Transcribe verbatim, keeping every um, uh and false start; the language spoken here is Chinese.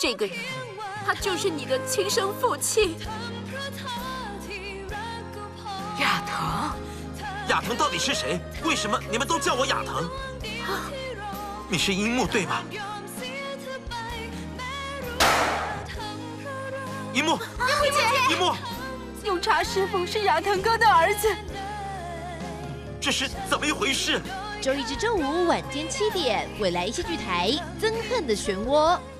这个人，他就是你的亲生父亲， 亚腾。 亚腾到底是谁？为什么你们都叫我亚腾？啊、你是樱木对吧？樱木，樱木姐， 樱木， 永茶师傅是亚腾哥的儿子， 这是怎么一回事？ 周一至周五晚间七点，未来戏剧台《憎恨的漩涡》。